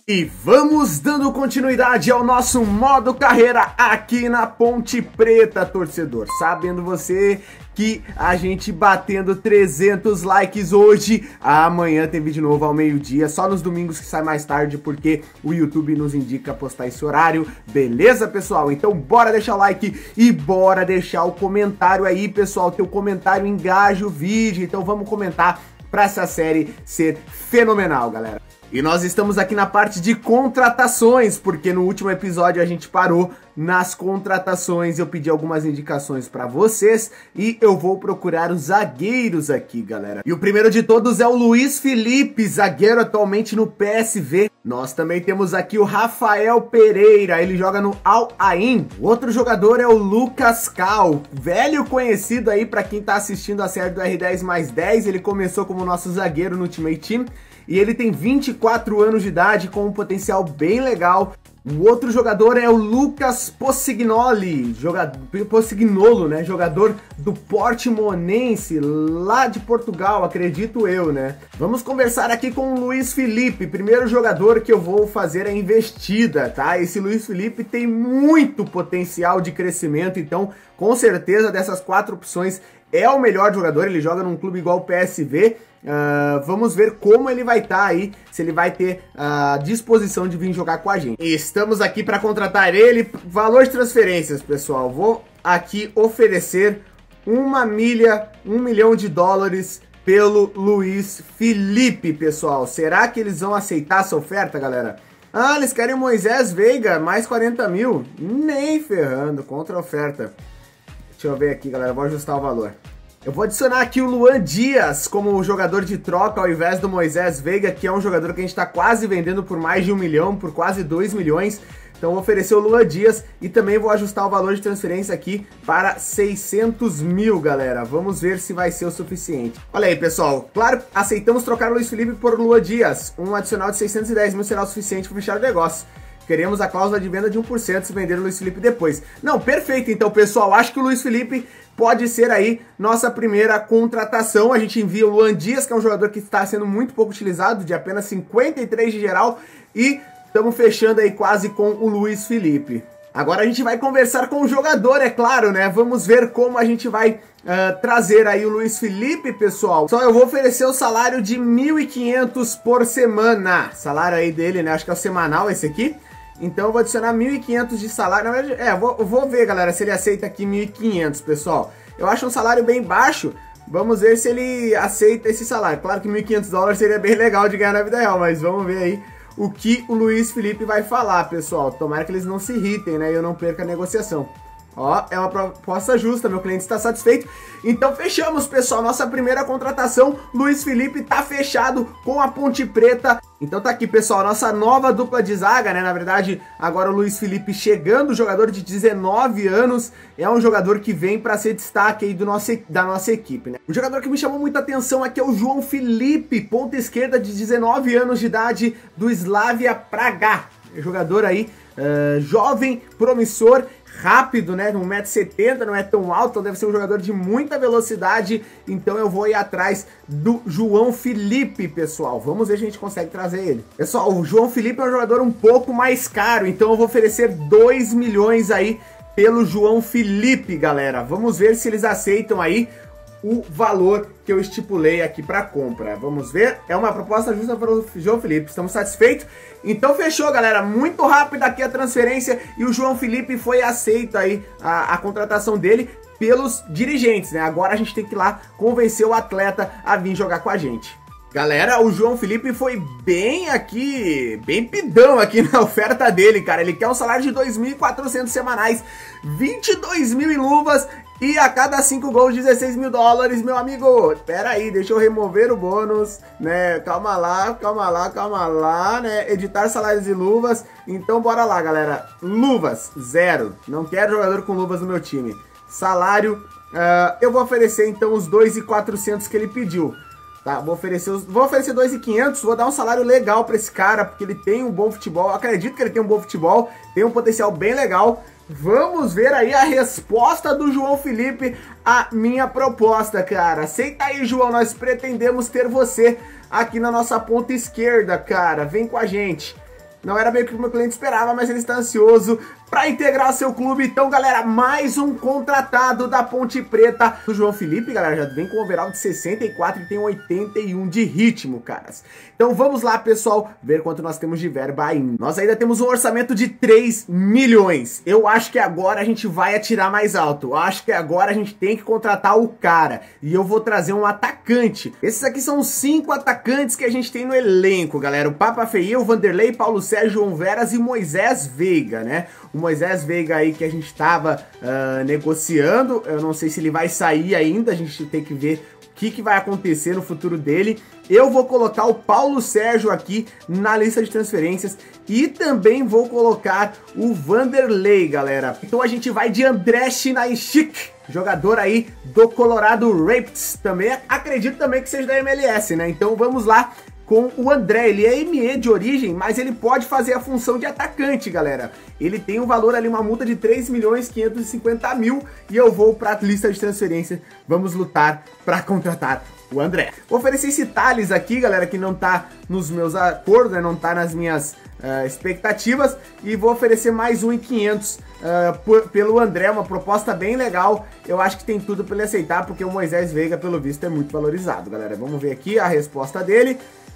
E vamos dando continuidade ao nosso modo carreira aqui na Ponte Preta, torcedor. Sabendo você que a gente batendo 300 likes hoje, amanhã tem vídeo novo ao meio-dia, só nos domingos que sai mais tarde, porque o YouTube nos indica postar esse horário, beleza, pessoal? Então bora deixar o like e bora deixar o comentário aí, pessoal. Teu comentário engaja o vídeo, então vamos comentar pra essa série ser fenomenal, galera. E nós estamos aqui na parte de contratações, porque no último episódio a gente parou nas contratações, eu pedi algumas indicações para vocês e eu vou procurar os zagueiros aqui, galera. E o primeiro de todos é o Luiz Felipe, zagueiro atualmente no PSV. Nós também temos aqui o Rafael Pereira, ele joga no Al Ain. O outro jogador é o Lucas Cal, velho conhecido aí para quem tá assistindo a série do R10+10, ele começou como nosso zagueiro no Ultimate Team. E ele tem 24 anos de idade com um potencial bem legal. O outro jogador é o Lucas Possignoli, Possignolo, né? Jogador do Portimonense, lá de Portugal, acredito eu, né? Vamos conversar aqui com o Luiz Felipe, primeiro jogador que eu vou fazer a investida, tá? Esse Luiz Felipe tem muito potencial de crescimento, então com certeza dessas 4 opções é o melhor jogador. Ele joga num clube igual o PSV. Vamos ver como ele vai estar aí, se ele vai ter a disposição de vir jogar com a gente. E estamos aqui para contratar ele. Valor de transferências, pessoal, vou aqui oferecer $1 milhão pelo Luiz Felipe, pessoal. Será que eles vão aceitar essa oferta, galera? Ah, eles querem o Moisés Veiga, mais 40 mil? Nem ferrando, contra a oferta. Deixa eu ver aqui, galera, vou ajustar o valor. Eu vou adicionar aqui o Luan Dias como jogador de troca ao invés do Moisés Veiga, que é um jogador que a gente está quase vendendo por mais de 1 milhão, por quase 2 milhões. Então eu vou oferecer o Luan Dias e também vou ajustar o valor de transferência aqui para 600 mil, galera. Vamos ver se vai ser o suficiente. Olha aí, pessoal. Claro, aceitamos trocar o Luiz Felipe por Luan Dias. Um adicional de 610 mil será o suficiente para fechar o negócio. Queremos a cláusula de venda de 1% se vender o Luiz Felipe depois. Não, perfeito então, pessoal. Acho que o Luiz Felipe pode ser aí nossa primeira contratação. A gente envia o Luan Dias, que é um jogador que está sendo muito pouco utilizado, de apenas 53 de geral. E estamos fechando aí quase com o Luiz Felipe. Agora a gente vai conversar com o jogador, é claro, né? Vamos ver como a gente vai trazer aí o Luiz Felipe, pessoal. Só eu vou oferecer o salário de 1.500 por semana. Salário aí dele, né? Acho que é o semanal esse aqui. Então eu vou adicionar 1.500 de salário. Na verdade, eu vou ver, galera, se ele aceita aqui 1.500, pessoal. Eu acho um salário bem baixo. Vamos ver se ele aceita esse salário. Claro que $1.500 seria bem legal de ganhar na vida real, mas vamos ver aí o que o Luiz Felipe vai falar, pessoal. Tomara que eles não se irritem, né? E eu não perca a negociação. Ó, é uma proposta justa, meu cliente está satisfeito. Então fechamos, pessoal, nossa primeira contratação. Luiz Felipe tá fechado com a Ponte Preta. Então tá aqui, pessoal, nossa nova dupla de zaga, né? Na verdade, agora o Luiz Felipe chegando, jogador de 19 anos. É um jogador que vem para ser destaque aí da nossa equipe, né? Um jogador que me chamou muita atenção aqui é o João Felipe, ponta esquerda de 19 anos de idade do Slavia Praga. Jogador aí, jovem, promissor, rápido, né? 1,70 m, não é tão alto, então deve ser um jogador de muita velocidade. Então eu vou ir atrás do João Felipe, pessoal. Vamos ver se a gente consegue trazer ele. Pessoal, o João Felipe é um jogador um pouco mais caro, então eu vou oferecer 2 milhões aí pelo João Felipe, galera. Vamos ver se eles aceitam aí o valor que eu estipulei aqui para compra. Vamos ver, é uma proposta justa para o João Felipe, estamos satisfeitos? Então fechou, galera, muito rápido aqui a transferência e o João Felipe foi aceito aí a contratação dele pelos dirigentes, né? Agora a gente tem que ir lá convencer o atleta a vir jogar com a gente. Galera, o João Felipe foi bem pidão aqui na oferta dele, cara. Ele quer um salário de 2.400 semanais, 22 mil em luvas e a cada 5 gols, $16 mil, meu amigo. Pera aí, deixa eu remover o bônus, né? Calma lá, né? Editar salários e luvas. Então bora lá, galera. Luvas, 0. Não quero jogador com luvas no meu time. Salário, eu vou oferecer então os 2.400 que ele pediu. Tá, vou oferecer 2.500, vou dar um salário legal pra esse cara, porque ele tem um bom futebol, acredito que ele tem um bom futebol, tem um potencial bem legal. Vamos ver aí a resposta do João Felipe à minha proposta, cara. Aceita aí, João, nós pretendemos ter você aqui na nossa ponta esquerda, cara. Vem com a gente. Não era bem o que o meu cliente esperava, mas ele está ansioso para integrar seu clube. Então, galera, mais um contratado da Ponte Preta. O João Felipe, galera, já vem com um overall de 64 e tem 81 de ritmo, caras. Então, vamos lá, pessoal, ver quanto nós temos de verba ainda. Nós ainda temos um orçamento de 3 milhões. Eu acho que agora a gente vai atirar mais alto. Eu acho que agora a gente tem que contratar o cara. E eu vou trazer um atacante. Esses aqui são os 5 atacantes que a gente tem no elenco, galera. O Papa Feia, o Vanderlei, Paulo Sérgio, João Veras e Moisés Veiga, né? O Moisés Veiga aí que a gente tava negociando, eu não sei se ele vai sair ainda, a gente tem que ver o que vai acontecer no futuro dele. Eu vou colocar o Paulo Sérgio aqui na lista de transferências e também vou colocar o Vanderlei, galera. Então a gente vai de André Chinaishik, jogador aí do Colorado Rapids, também acredito também que seja da MLS, né? Então vamos lá com o André. Ele é ME de origem, mas ele pode fazer a função de atacante, galera. Ele tem um valor ali, uma multa de 3.550.000 e eu vou para a lista de transferência. Vamos lutar para contratar o André. Vou oferecer esse Thales aqui, galera, que não tá nos meus acordos, né? Não tá nas minhas expectativas, e vou oferecer mais um em 500 pelo André, uma proposta bem legal. Eu acho que tem tudo para ele aceitar, porque o Moisés Veiga, pelo visto, é muito valorizado, galera. Vamos ver aqui a resposta dele.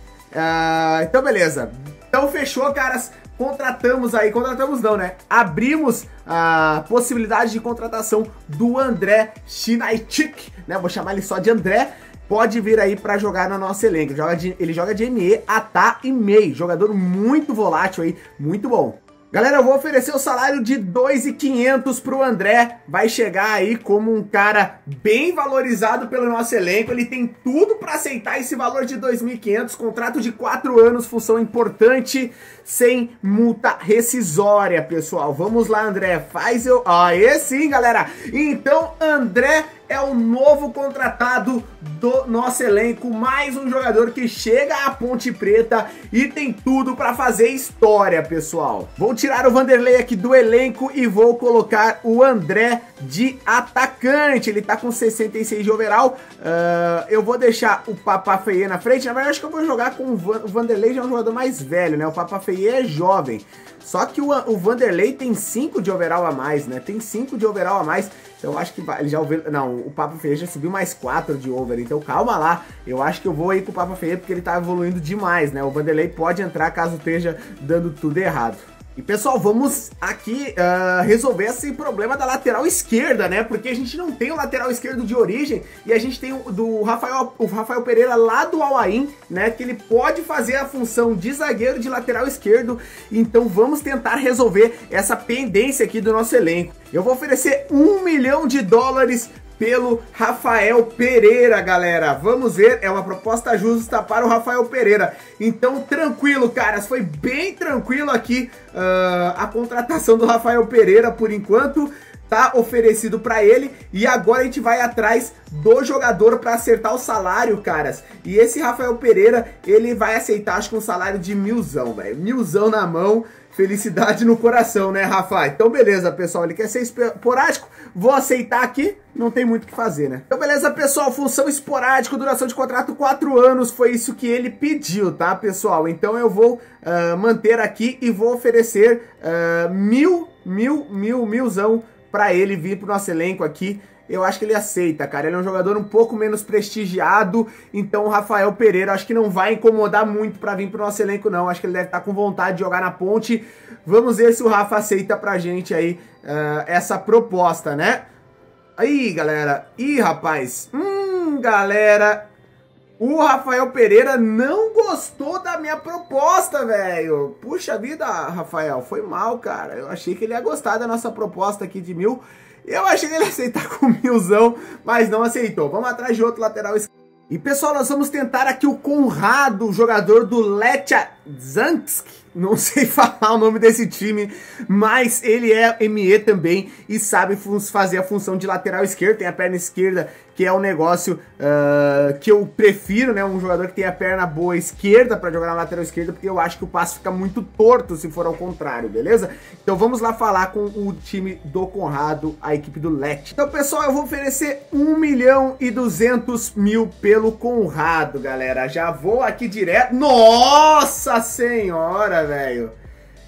Então beleza, então fechou, caras. Contratamos não, né? Abrimos a possibilidade de contratação do André Chinaishik, né? Vou chamar ele só de André. Pode vir aí pra jogar no nosso elenco. Ele joga de ME, ATA e MEI. Jogador muito volátil aí, muito bom. Galera, eu vou oferecer o salário de 2.500 pro André. Vai chegar aí como um cara bem valorizado pelo nosso elenco. Ele tem tudo para aceitar esse valor de 2.500. Contrato de 4 anos, função importante, sem multa rescisória, pessoal. Vamos lá, André. Faz eu... Aí sim, galera. Então, André é o novo contratado do nosso elenco, mais um jogador que chega à Ponte Preta e tem tudo para fazer história, pessoal. Vou tirar o Vanderlei aqui do elenco e vou colocar o André de atacante. Ele tá com 66 de overall. Eu vou deixar o Papa Feia na frente. Na verdade, acho que eu vou jogar com o Vanderlei, já é um jogador mais velho, né? O Papa Feia é jovem. Só que o Vanderlei tem 5 de overall a mais, né? Tem 5 de overall a mais. Então eu acho que ele já... Não, o Papa Feia já subiu mais 4 de over. Então calma lá. Eu acho que eu vou ir com o Papa Feia porque ele tá evoluindo demais, né? O Vanderlei pode entrar caso esteja dando tudo errado. E pessoal, vamos aqui resolver esse problema da lateral esquerda, né? Porque a gente não tem o lateral esquerdo de origem e a gente tem o Rafael Pereira lá do Al-Ain, né? Que ele pode fazer a função de zagueiro de lateral esquerdo. Então vamos tentar resolver essa pendência aqui do nosso elenco. Eu vou oferecer $1 milhão pelo Rafael Pereira, galera. Vamos ver, é uma proposta justa para o Rafael Pereira. Então, tranquilo, caras, foi bem tranquilo aqui a contratação do Rafael Pereira por enquanto. Tá oferecido para ele e agora a gente vai atrás do jogador para acertar o salário, caras. E esse Rafael Pereira, ele vai aceitar, acho que um salário de 1.000, velho. 1.000 na mão. Felicidade no coração, né, Rafa? Então, beleza, pessoal. Ele quer ser esporádico. Vou aceitar aqui. Não tem muito o que fazer, né? Então, beleza, pessoal. Função esporádico, duração de contrato 4 anos. Foi isso que ele pediu, tá, pessoal? Então, eu vou manter aqui e vou oferecer 1.000 para ele vir pro nosso elenco aqui. Eu acho que ele aceita, cara. Ele é um jogador um pouco menos prestigiado, então o Rafael Pereira acho que não vai incomodar muito pra vir pro nosso elenco, não. Acho que ele deve estar com vontade de jogar na Ponte. Vamos ver se o Rafa aceita pra gente aí essa proposta, né? Aí, galera. Ih, rapaz. Galera. O Rafael Pereira não gostou da minha proposta, velho. Puxa vida, Rafael. Foi mal, cara. Eu achei que ele ia gostar da nossa proposta aqui de 1.000. Eu achei que ele ia aceitar com 1.000, mas não aceitou. Vamos atrás de outro lateral esquerdo. E pessoal, nós vamos tentar aqui o Conrado, jogador do Lechia Zansk. Não sei falar o nome desse time, mas ele é ME também e sabe fazer a função de lateral esquerdo. Tem a perna esquerda, que é um negócio que eu prefiro, né? Um jogador que tem a perna boa esquerda para jogar na lateral esquerda, porque eu acho que o passe fica muito torto se for ao contrário, beleza? Então vamos lá falar com o time do Conrado, a equipe do Lechia. Então, pessoal, eu vou oferecer 1.200.000 pelo Conrado, galera. Já vou aqui direto. Nossa senhora, velho.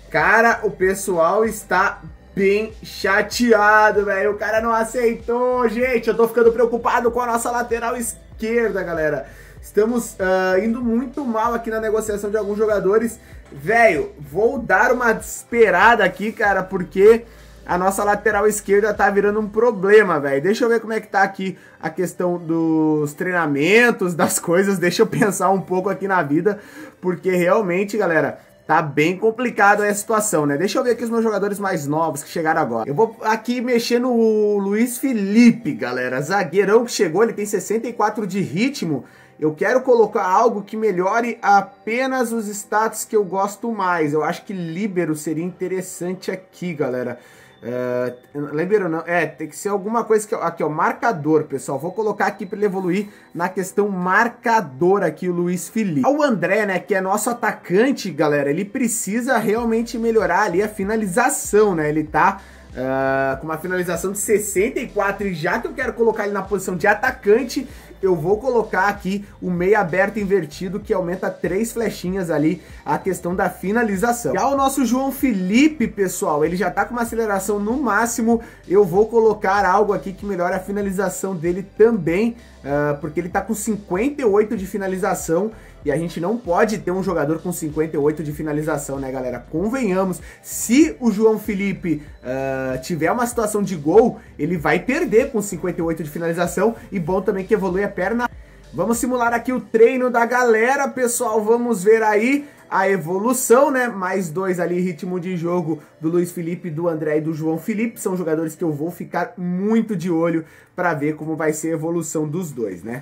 Cara, o pessoal está bem chateado, velho. O cara não aceitou, gente. Eu tô ficando preocupado com a nossa lateral esquerda, galera. Estamos indo muito mal aqui na negociação de alguns jogadores. Velho, vou dar uma esperada aqui, cara, porque a nossa lateral esquerda tá virando um problema, velho. Deixa eu ver como é que tá aqui a questão dos treinamentos, das coisas. Deixa eu pensar um pouco aqui na vida, porque realmente, galera, tá bem complicado a situação, né? Deixa eu ver aqui os meus jogadores mais novos que chegaram agora. Eu vou aqui mexer no Luiz Felipe, galera. Zagueirão que chegou, ele tem 64 de ritmo. Eu quero colocar algo que melhore apenas os status que eu gosto mais. Eu acho que líbero seria interessante aqui, galera. Líbero não, tem que ser alguma coisa que... Aqui, ó, marcador, pessoal. Vou colocar aqui para ele evoluir na questão marcador aqui, o Luiz Felipe. O André, né, que é nosso atacante, galera, ele precisa realmente melhorar ali a finalização, né? Ele tá... com uma finalização de 64, e já que eu quero colocar ele na posição de atacante, eu vou colocar aqui o meia aberto invertido, que aumenta 3 flechinhas ali a questão da finalização. Já o nosso João Felipe, pessoal, ele já tá com uma aceleração no máximo. Eu vou colocar algo aqui que melhore a finalização dele também, porque ele tá com 58 de finalização. E a gente não pode ter um jogador com 58 de finalização, né, galera? Convenhamos, se o João Felipe tiver uma situação de gol, ele vai perder com 58 de finalização. E bom também que evolui a perna. Vamos simular aqui o treino da galera, pessoal. Vamos ver aí a evolução, né? Mais 2 ali, ritmo de jogo do Luiz Felipe, do André e do João Felipe. São jogadores que eu vou ficar muito de olho para ver como vai ser a evolução dos dois, né?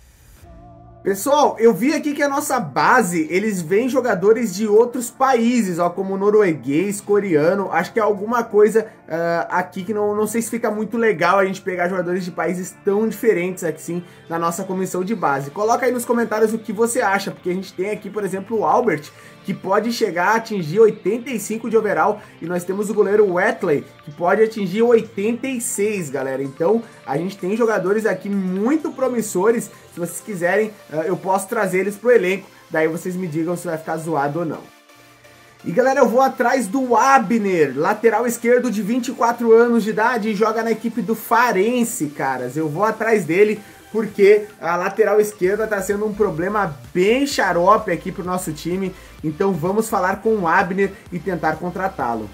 Pessoal, eu vi aqui que a nossa base, eles vêm jogadores de outros países, ó, como norueguês, coreano. Acho que é alguma coisa aqui que não sei se fica muito legal a gente pegar jogadores de países tão diferentes aqui, sim, na nossa comissão de base. Coloca aí nos comentários o que você acha, porque a gente tem aqui, por exemplo, o Albert, que pode chegar a atingir 85 de overall, e nós temos o goleiro Wetley, que pode atingir 86, galera. Então, a gente tem jogadores aqui muito promissores. Se vocês quiserem, eu posso trazer eles pro elenco, daí vocês me digam se vai ficar zoado ou não. E galera, eu vou atrás do Abner, lateral esquerdo de 24 anos de idade, e joga na equipe do Farense, caras. Eu vou atrás dele porque a lateral esquerda tá sendo um problema bem xarope aqui pro nosso time. Então vamos falar com o Abner e tentar contratá-lo.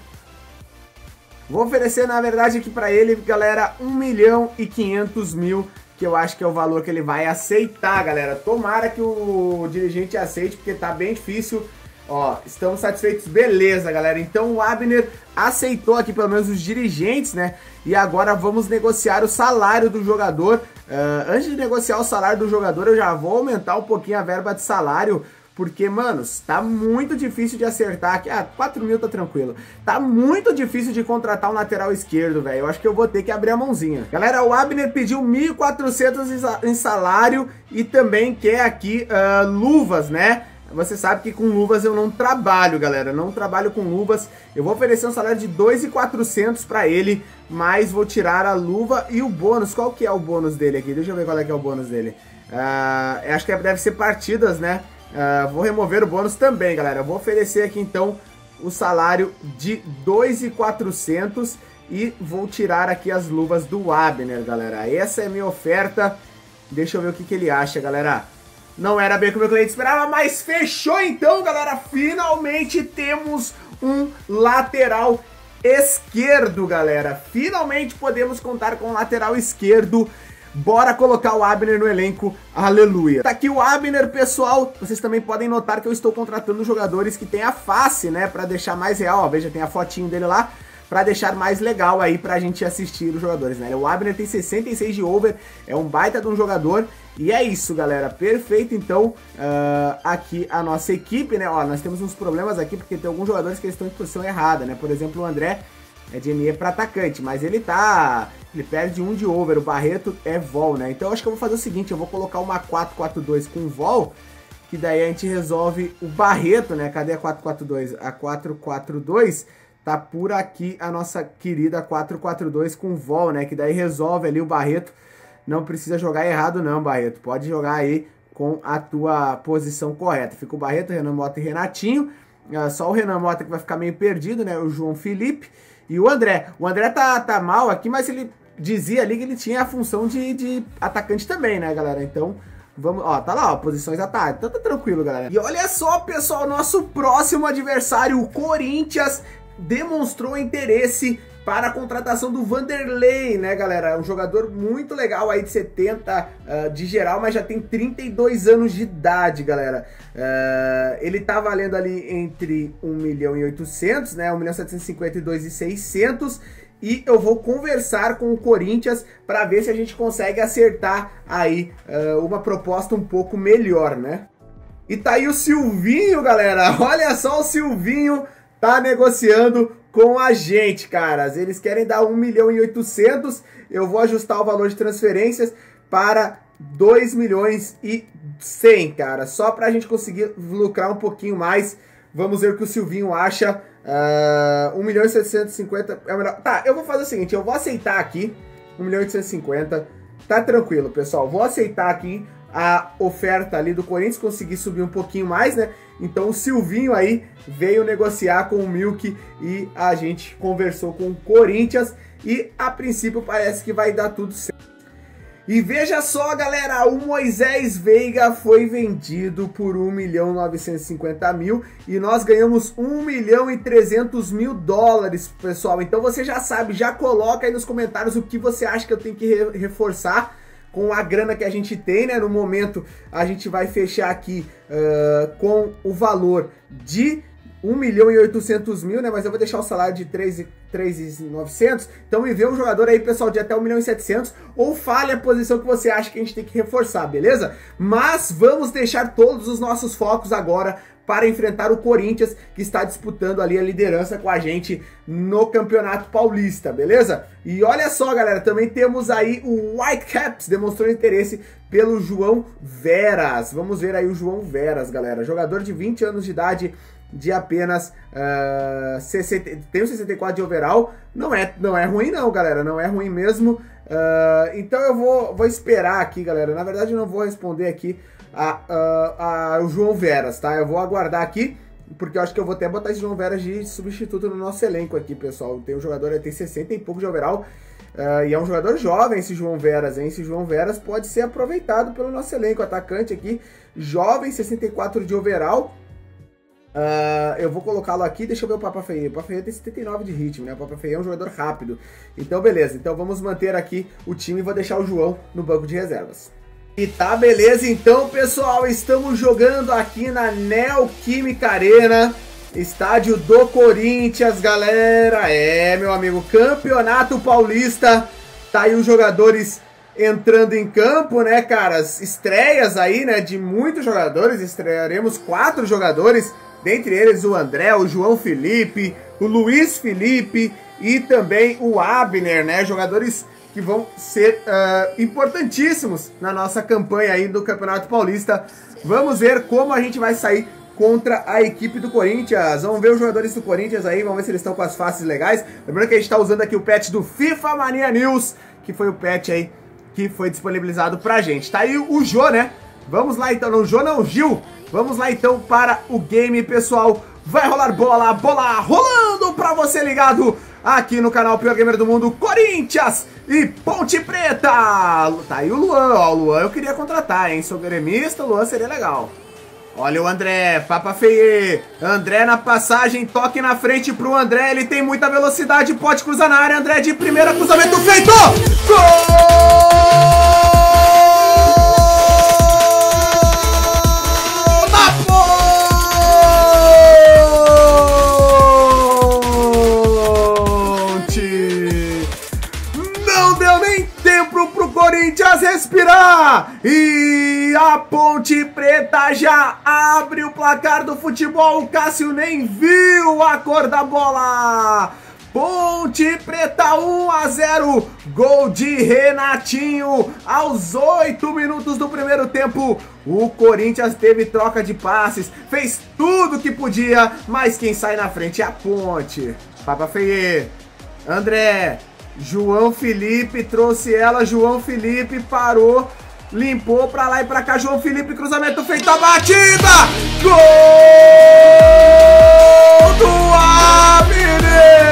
Vou oferecer, na verdade, aqui pra ele, galera, 1.500.000, que eu acho que é o valor que ele vai aceitar, galera. Tomara que o dirigente aceite, porque tá bem difícil. Ó, estamos satisfeitos, beleza, galera. Então o Abner aceitou aqui pelo menos os dirigentes, né? E agora vamos negociar o salário do jogador. Antes de negociar o salário do jogador, eu já vou aumentar um pouquinho a verba de salário, porque, manos, tá muito difícil de acertar aqui. 4 mil tá tranquilo. Tá muito difícil de contratar um lateral esquerdo, velho. Eu acho que eu vou ter que abrir a mãozinha. Galera, o Abner pediu 1.400 em salário e também quer aqui luvas, né? Você sabe que com luvas eu não trabalho, galera. Não trabalho com luvas. Eu vou oferecer um salário de 2.400 pra ele, mas vou tirar a luva e o bônus. Qual que é o bônus dele aqui? Deixa eu ver qual é que é o bônus dele. Acho que deve ser partidas, né? Vou remover o bônus também, galera. Eu vou oferecer aqui, então, o salário de 2.400 e vou tirar aqui as luvas do Abner, galera. Essa é a minha oferta. Deixa eu ver o que ele acha, galera. Não era bem como o cliente esperava, mas fechou então, galera. Finalmente temos um lateral esquerdo, galera. Finalmente podemos contar com um lateral esquerdo. Bora colocar o Abner no elenco, aleluia. Tá aqui o Abner, pessoal. Vocês também podem notar que eu estou contratando jogadores que tem a face, né, pra deixar mais real. Ó, veja, tem a fotinho dele lá, pra deixar mais legal aí pra gente assistir os jogadores, né. O Abner tem 66 de over, é um baita de um jogador. E é isso, galera, perfeito. Então, aqui a nossa equipe, né, ó, nós temos uns problemas aqui, porque tem alguns jogadores que estão em posição errada, né. Por exemplo, o André é de ME para atacante, mas ele perde 1 de over, o Barreto é vol, né? Então eu acho que eu vou fazer o seguinte, eu vou colocar uma 4-4-2 com vol, que daí a gente resolve o Barreto, né? Cadê a 4-4-2? A 4-4-2 tá por aqui, a nossa querida 4-4-2 com vol, né? Que daí resolve ali o Barreto. Não precisa jogar errado não, Barreto. Pode jogar aí com a tua posição correta. Fica o Barreto, Renan Mota e Renatinho. Só o Renan Mota que vai ficar meio perdido, né? O João Felipe e o André. O André tá mal aqui, mas ele dizia ali que ele tinha a função de atacante também, né, galera? Então, vamos... Ó, tá lá, ó, posições ataque. Então tá tranquilo, galera. E olha só, pessoal, nosso próximo adversário, o Corinthians, demonstrou interesse para a contratação do Vanderlei, né, galera? Um jogador muito legal aí de 70 de geral, mas já tem 32 anos de idade, galera. Ele tá valendo ali entre 1.800.000, né, 1.752.600, e eu vou conversar com o Corinthians para ver se a gente consegue acertar aí uma proposta um pouco melhor, né? E tá aí o Silvinho, galera. Olha só, o Silvinho tá negociando com a gente, caras. Eles querem dar 1.800.000. Eu vou ajustar o valor de transferências para 2.100.000, cara. Só pra gente conseguir lucrar um pouquinho mais. Vamos ver o que o Silvinho acha. 1.750.000 é o melhor. Tá, eu vou fazer o seguinte. Eu vou aceitar aqui 1.850.000. Tá tranquilo, pessoal. Vou aceitar aqui a oferta ali do Corinthians, conseguir subir um pouquinho mais, né? Então o Silvinho aí veio negociar com o Milk e a gente conversou com o Corinthians e a princípio parece que vai dar tudo certo. E veja só, galera, o Moisés Veiga foi vendido por 1.950.000 e nós ganhamos 1.300.000 pessoal. Então você já sabe, já coloca aí nos comentários o que você acha que eu tenho que reforçar com a grana que a gente tem, né? No momento a gente vai fechar aqui com o valor de 1.800.000, né? Mas eu vou deixar o salário de 3.900. Então me vê um jogador aí, pessoal, de até 1.700.000, ou fale a posição que você acha que a gente tem que reforçar, beleza? Mas vamos deixar todos os nossos focos agora para enfrentar o Corinthians, que está disputando ali a liderança com a gente no Campeonato Paulista, beleza? E olha só, galera, também temos aí o Whitecaps demonstrando interesse pelo João Veras. Vamos ver aí o João Veras, galera. Jogador de 20 anos de idade, de apenas tem um 64 de overall. Não é ruim não, galera, não é ruim mesmo. Então eu vou esperar aqui, galera. Na verdade eu não vou responder aqui o João Veras, tá? Eu vou aguardar aqui, porque eu acho que eu vou até botar esse João Veras de substituto no nosso elenco aqui, pessoal. Tem um jogador, tem 60 e pouco de overall, e é um jogador jovem esse João Veras, hein? Esse João Veras pode ser aproveitado pelo nosso elenco. Atacante aqui, jovem, 64 de overall. Eu vou colocá-lo aqui, deixa eu ver o Papa Feio. O Papa Feio tem 79 de ritmo, né? O Papa Feio é um jogador rápido. Então beleza, então vamos manter aqui o time e vou deixar o João no banco de reservas. E tá, beleza, então, pessoal, estamos jogando aqui na Neoquímica Arena, estádio do Corinthians, galera. Meu amigo, Campeonato Paulista. Tá aí os jogadores entrando em campo, né, caras? Estreias aí, né, de muitos jogadores. Estrearemos 4 jogadores, dentre eles o André, o João Felipe, o Luiz Felipe e também o Abner, né? Jogadores que vão ser importantíssimos na nossa campanha aí do Campeonato Paulista. Vamos ver como a gente vai sair contra a equipe do Corinthians. Vamos ver os jogadores do Corinthians aí, vamos ver se eles estão com as faces legais. Lembrando que a gente está usando aqui o patch do FIFA Mania News, que foi o patch aí que foi disponibilizado pra gente. Tá aí o Jô, né? Vamos lá então, não Jô não, Gil. Vamos lá então para o game, pessoal. Vai rolar bola, bola rolando pra você ligado aqui no canal Pior Gamer do Mundo, Corinthians e Ponte Preta. Tá aí o Luan, ó, o Luan eu queria contratar, hein? Sou gremista, o Luan seria legal. Olha o André, Papa Feie, André na passagem, toque na frente pro André, ele tem muita velocidade, pode cruzar na área, André de primeira, cruzamento feito! Gol! Corinthians respirar e a Ponte Preta já abre o placar do futebol. O Cássio nem viu a cor da bola. Ponte Preta 1-0, gol de Renatinho aos 8 minutos do primeiro tempo. O Corinthians teve troca de passes, fez tudo que podia, mas quem sai na frente é a Ponte. Papa Feie, André, João Felipe trouxe ela, João Felipe parou, limpou pra lá e pra cá, João Felipe, cruzamento feito, a batida! Gol! do Abner!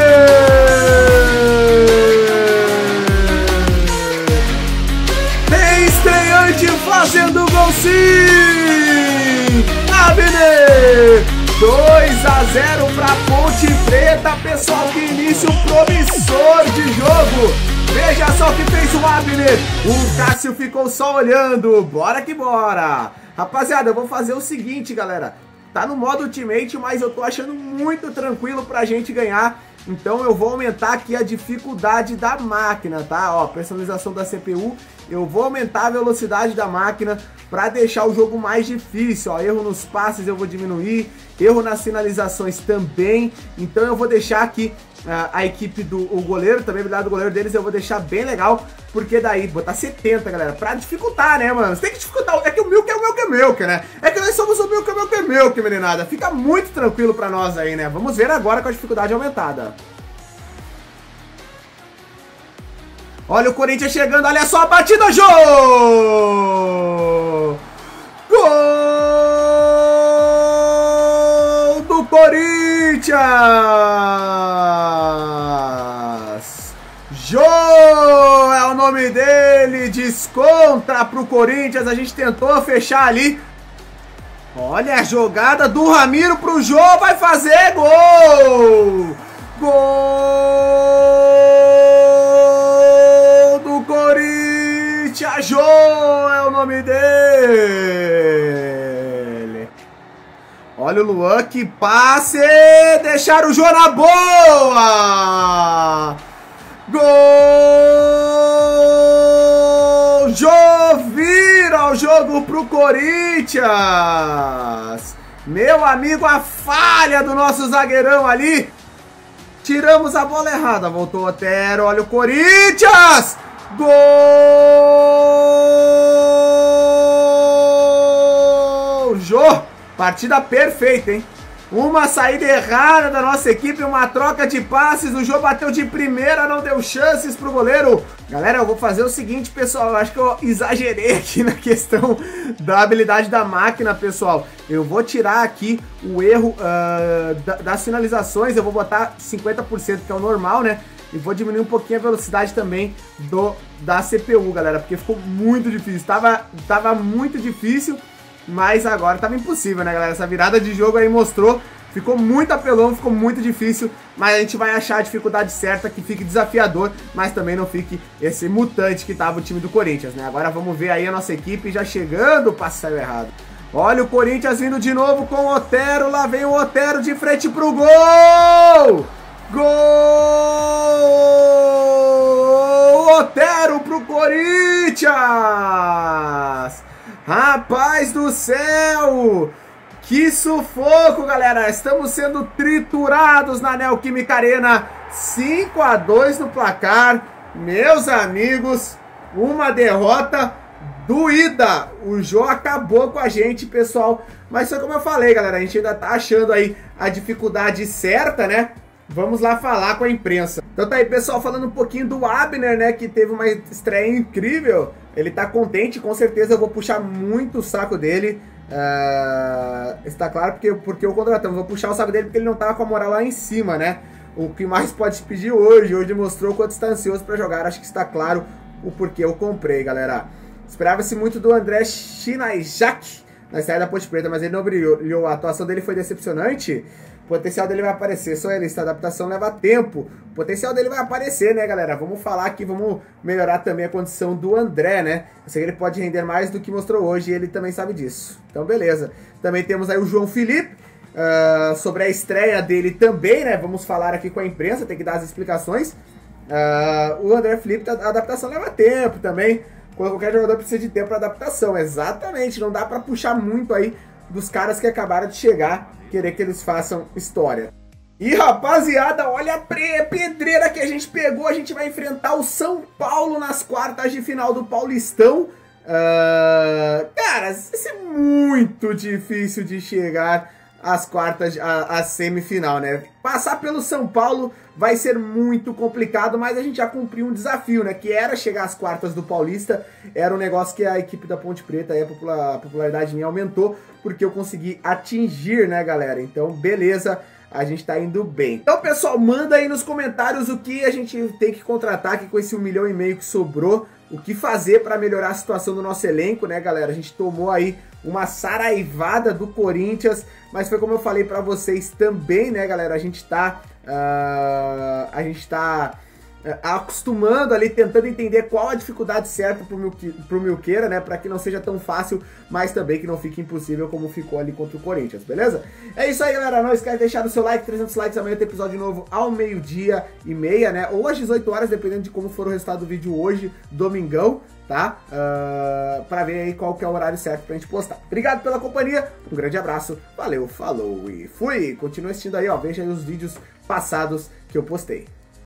Tem estreante fazendo gol sim! Abner! 2-0 para Ponte Preta, pessoal, que início promissor de jogo. Veja só o que fez o Abner. O Cássio ficou só olhando. Bora que bora. Rapaziada, eu vou fazer o seguinte, galera. Tá no modo Ultimate, mas eu tô achando muito tranquilo pra gente ganhar. Então eu vou aumentar aqui a dificuldade da máquina, tá? Ó, personalização da CPU. Eu vou aumentar a velocidade da máquina para deixar o jogo mais difícil. Ó, erro nos passes eu vou diminuir, erro nas finalizações também. Então eu vou deixar aqui a equipe do goleiro, também a habilidade do goleiro deles eu vou deixar bem legal, porque daí botar 70, galera, pra dificultar, né, mano? Você tem que dificultar, é que o Milk é o Milk é Milk, né? É que nós somos o Milk é Milk é Milk, meninada. Fica muito tranquilo pra nós aí, né? Vamos ver agora com a dificuldade aumentada. Olha o Corinthians chegando, olha só a batida, Jô! Gol do Corinthians! Jô é o nome dele, descontra pro Corinthians, a gente tentou fechar ali. Olha a jogada do Ramiro pro Jô, vai fazer gol! Gol do Corinthians, Jô é o nome dele. Olha o Luan, que passe, deixaram o Jô na boa. Gol! Jô vira o jogo pro Corinthians. Meu amigo, a falha do nosso zagueirão ali. Tiramos a bola errada. Voltou o Otero. Olha o Corinthians. Gol! Jô. Partida perfeita, hein? Uma saída errada da nossa equipe, uma troca de passes, o Jô bateu de primeira, não deu chances pro goleiro. Galera, eu vou fazer o seguinte, pessoal, eu acho que eu exagerei aqui na questão da habilidade da máquina, pessoal. Eu vou tirar aqui o erro das finalizações, eu vou botar 50%, que é o normal, né? E vou diminuir um pouquinho a velocidade também da CPU, galera, porque ficou muito difícil, tava muito difícil. Mas agora tava impossível, né, galera? Essa virada de jogo aí mostrou. Ficou muito apelão, ficou muito difícil. Mas a gente vai achar a dificuldade certa, que fique desafiador, mas também não fique esse mutante que tava o time do Corinthians, né? Agora vamos ver aí a nossa equipe já chegando, o passe saiu errado. Olha o Corinthians vindo de novo com o Otero. Lá vem o Otero de frente pro gol! Gol! Otero pro Corinthians! Rapaz do céu! Que sufoco, galera! Estamos sendo triturados na Neoquímica Arena. 5-2 no placar. Meus amigos, uma derrota doída. O Jô acabou com a gente, pessoal. Mas só como eu falei, galera, a gente ainda tá achando aí a dificuldade certa, né? Vamos lá falar com a imprensa. Então tá aí, pessoal, falando um pouquinho do Abner, né, que teve uma estreia incrível. Ele tá contente, com certeza eu vou puxar muito o saco dele. Está claro porque eu contratamos. Vou puxar o saco dele porque ele não tava com a moral lá em cima, né? O que mais pode pedir hoje? Hoje mostrou o quanto está ansioso para jogar. Acho que está claro o porquê eu comprei, galera. Esperava-se muito do André Chinajak na estreia da Ponte Preta, mas ele não brilhou. A atuação dele foi decepcionante. O potencial dele vai aparecer, só ele, essa adaptação leva tempo. O potencial dele vai aparecer, né, galera? Vamos falar aqui, vamos melhorar também a condição do André, né? Eu sei que ele pode render mais do que mostrou hoje e ele também sabe disso. Então, beleza. Também temos aí o João Felipe, sobre a estreia dele também, né? Vamos falar aqui com a imprensa, tem que dar as explicações. O André Felipe, a adaptação leva tempo também. Qualquer jogador precisa de tempo para adaptação, exatamente. Não dá para puxar muito aí dos caras que acabaram de chegar, querer que eles façam história. E rapaziada, olha a pedreira que a gente pegou. A gente vai enfrentar o São Paulo nas quartas de final do Paulistão. Cara, vai ser muito difícil de chegar às quartas, à semifinal, né? Passar pelo São Paulo vai ser muito complicado, mas a gente já cumpriu um desafio, né? Que era chegar às quartas do Paulista. Era um negócio que a equipe da Ponte Preta, aí a popularidade minha aumentou, porque eu consegui atingir, né, galera? Então, beleza. a gente tá indo bem. Então, pessoal, manda aí nos comentários o que a gente tem que contratar aqui com esse 1,5 milhão que sobrou, o que fazer para melhorar a situação do nosso elenco, né, galera? A gente tomou aí uma saraivada do Corinthians, mas foi como eu falei para vocês também, né, galera? A gente tá acostumando ali, tentando entender qual a dificuldade certa pro Milqueira, né, para que não seja tão fácil, mas também que não fique impossível como ficou ali contra o Corinthians, beleza? É isso aí, galera, não esquece de deixar o seu like, 300 likes, amanhã tem episódio novo ao 12h30, né, ou às 18 horas, dependendo de como for o resultado do vídeo hoje, domingão, tá? Pra ver aí qual que é o horário certo pra gente postar. Obrigado pela companhia, um grande abraço, valeu, falou e fui! Continua assistindo aí, ó, veja aí os vídeos passados que eu postei.